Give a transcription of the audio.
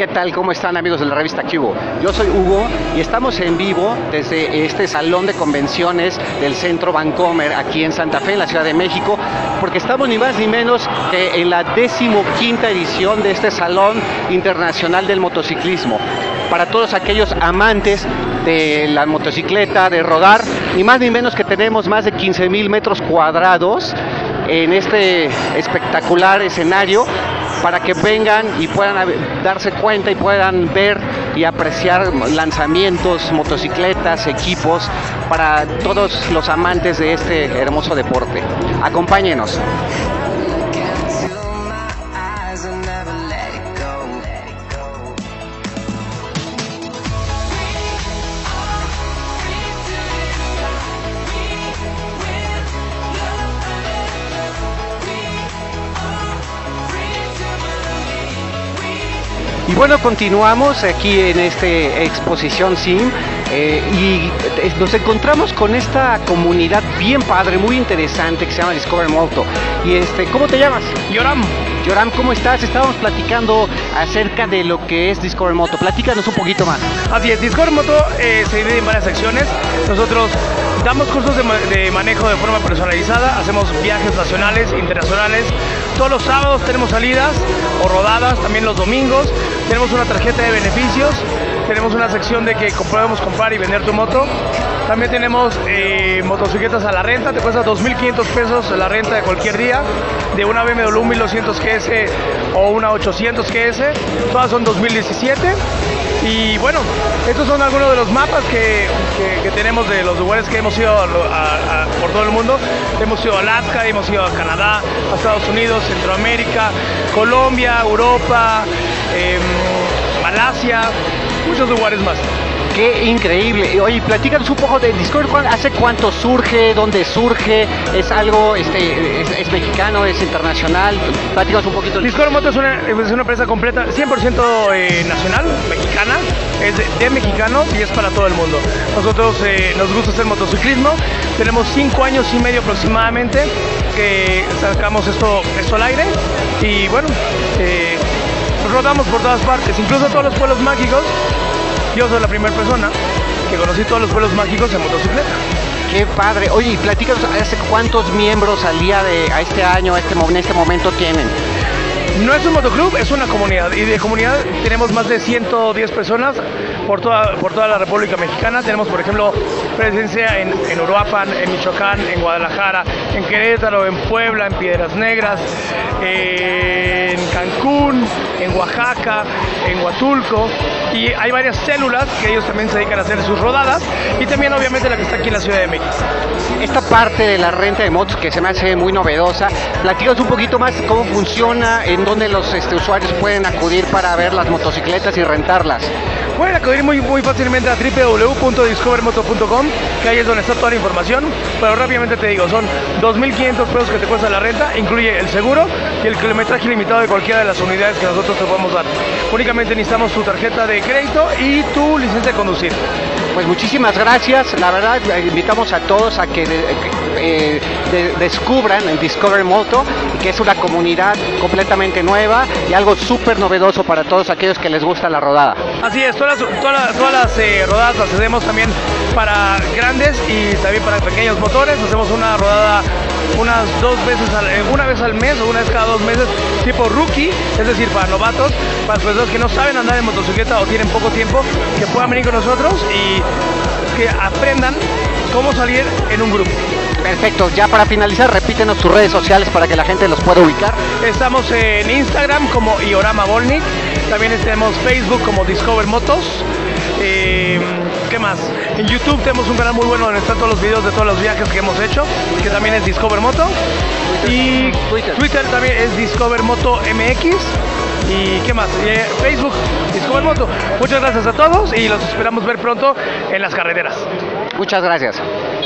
¿qué tal? ¿Cómo están, amigos de la revista Cubo? Yo soy Hugo y estamos en vivo desde este salón de convenciones del Centro Vancomer aquí en Santa Fe, en la Ciudad de México, porque estamos ni más ni menos que en la 15ª edición de este Salón Internacional del Motociclismo. Para todos aquellos amantes de la motocicleta, de rodar, ni más ni menos que tenemos más de 15,000 metros cuadrados en este espectacular escenario para que vengan y puedan darse cuenta y puedan ver y apreciar lanzamientos, motocicletas, equipos para todos los amantes de este hermoso deporte. Acompáñenos. Y bueno, continuamos aquí en esta exposición SIM y nos encontramos con esta comunidad bien padre, muy interesante, que se llama Discover Moto. Y ¿cómo te llamas? Yoram. Yoram, ¿cómo estás? Estábamos platicando acerca de lo que es Discover Moto. Platícanos un poquito más. Así es, Discover Moto se divide en varias secciones. Nosotros damos cursos de manejo de forma personalizada, hacemos viajes nacionales, internacionales. Todos los sábados tenemos salidas o rodadas, también los domingos. Tenemos una tarjeta de beneficios, tenemos una sección de que podemos comprar y vender tu moto. También tenemos motocicletas a la renta, te cuesta 2,500 pesos la renta de cualquier día, de una BMW 1200 GS o una 800 GS, todas son 2017. Y bueno, estos son algunos de los mapas que tenemos de los lugares que hemos ido por todo el mundo. Hemos ido a Alaska, hemos ido a Canadá, a Estados Unidos, Centroamérica, Colombia, Europa, Malasia, muchos lugares más. ¡Qué increíble! Oye, platícanos un poco de Discover. ¿Hace cuánto surge? ¿Dónde surge? ¿Es algo, es mexicano, es internacional? Platícanos un poquito. Discover Moto es una empresa completa, 100% nacional, mexicana, es de mexicanos y es para todo el mundo. Nosotros nos gusta hacer motociclismo, tenemos 5 años y medio aproximadamente que sacamos esto al aire y bueno, rodamos por todas partes, incluso todos los pueblos mágicos. Yo soy la primera persona que conocí todos los pueblos mágicos en motocicleta. ¡Qué padre! Oye, y platícanos, ¿hace cuántos miembros al día en este momento tienen? No es un motoclub, es una comunidad. Y de comunidad tenemos más de 110 personas por toda la República Mexicana. Tenemos, por ejemplo, presencia en Uruapan, en Michoacán, en Guadalajara, en Querétaro, en Puebla, en Piedras Negras, en Cancún, en Oaxaca, en Huatulco. Y hay varias células que ellos también se dedican a hacer sus rodadas. Y también, obviamente, la que está aquí en la Ciudad de México. Esta parte de la renta de motos que se me hace muy novedosa, platícanos un poquito más cómo funciona, en dónde los usuarios pueden acudir para ver las motocicletas y rentarlas. Pueden acudir muy fácilmente a www.discovermoto.com, que ahí es donde está toda la información, pero rápidamente te digo, son 2,500 pesos que te cuesta la renta, incluye el seguro y el kilometraje ilimitado de cualquiera de las unidades que nosotros te podemos dar. Únicamente necesitamos tu tarjeta de crédito y tu licencia de conducir. Pues muchísimas gracias, la verdad invitamos a todos a que descubran en Discover Moto, que es una comunidad completamente nueva y algo súper novedoso para todos aquellos que les gusta la rodada. Así es, todas las rodadas las hacemos también para grandes y también para pequeños motores. Hacemos una rodada una vez al mes o una vez cada 2 meses, tipo rookie, es decir, para novatos, para las personas que no saben andar en motocicleta o tienen poco tiempo, que puedan venir con nosotros y que aprendan cómo salir en un grupo. Perfecto, ya para finalizar, repítenos tus redes sociales para que la gente los pueda ubicar. Estamos en Instagram como Iorama Volnik, también tenemos Facebook como Discover Motos. ¿Qué más? En YouTube tenemos un canal muy bueno donde están todos los videos de todos los viajes que hemos hecho, que también es Discover Moto. Y Twitter también es Discover Moto MX. ¿Y qué más? Facebook, Discover Moto. Muchas gracias a todos y los esperamos ver pronto en las carreteras. Muchas gracias.